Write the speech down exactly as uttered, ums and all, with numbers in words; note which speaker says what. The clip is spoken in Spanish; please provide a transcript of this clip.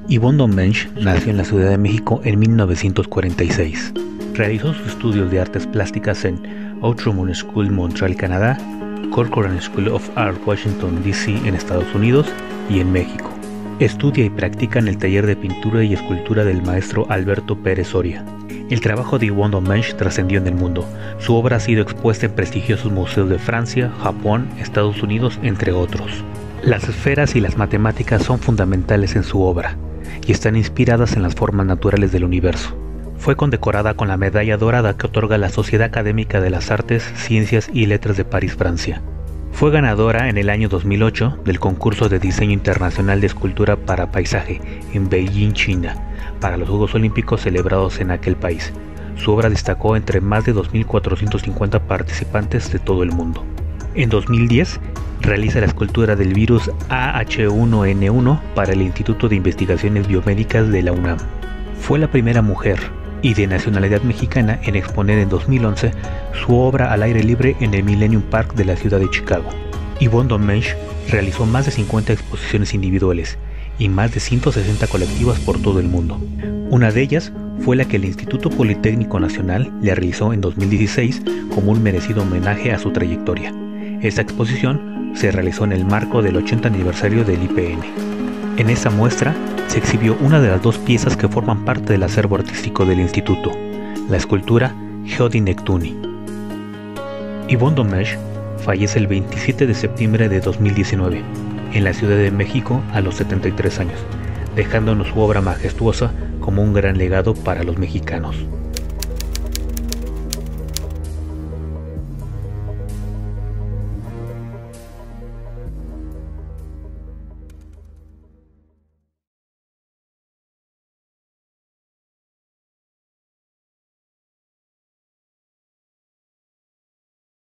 Speaker 1: Yvonne Dommensch nació en la Ciudad de México en mil novecientos cuarenta y seis. Realizó sus estudios de artes plásticas en Outremont School, Montreal, Canadá, Corcoran School of Art, Washington, D C en Estados Unidos y en México. Estudia y practica en el taller de pintura y escultura del maestro Alberto Pérez Soria. El trabajo de Yvonne Dommensch trascendió en el mundo. Su obra ha sido expuesta en prestigiosos museos de Francia, Japón, Estados Unidos, entre otros. Las esferas y las matemáticas son fundamentales en su obra y están inspiradas en las formas naturales del universo. Fue condecorada con la medalla dorada que otorga la Sociedad Académica de las Artes, Ciencias y Letras de París, Francia. Fue ganadora en el año dos mil ocho del concurso de diseño internacional de escultura para paisaje en Beijing, China, para los Juegos Olímpicos celebrados en aquel país. Su obra destacó entre más de dos mil cuatrocientos cincuenta participantes de todo el mundo. En dos mil diez realiza la escultura del virus A H uno N uno para el Instituto de Investigaciones Biomédicas de la UNAM. Fue la primera mujer y de nacionalidad mexicana en exponer en dos mil once su obra al aire libre en el Millennium Park de la ciudad de Chicago. Yvonne Dommensch realizó más de cincuenta exposiciones individuales y más de ciento sesenta colectivas por todo el mundo. Una de ellas fue la que el Instituto Politécnico Nacional le realizó en dos mil dieciséis como un merecido homenaje a su trayectoria. Esta exposición se realizó en el marco del ochenta aniversario del I P N. En esta muestra se exhibió una de las dos piezas que forman parte del acervo artístico del instituto, la escultura Geodi Nectuni. Yvonne Dommensch fallece el veintisiete de septiembre de dos mil diecinueve en la Ciudad de México a los setenta y tres años, dejándonos su obra majestuosa como un gran legado para los mexicanos.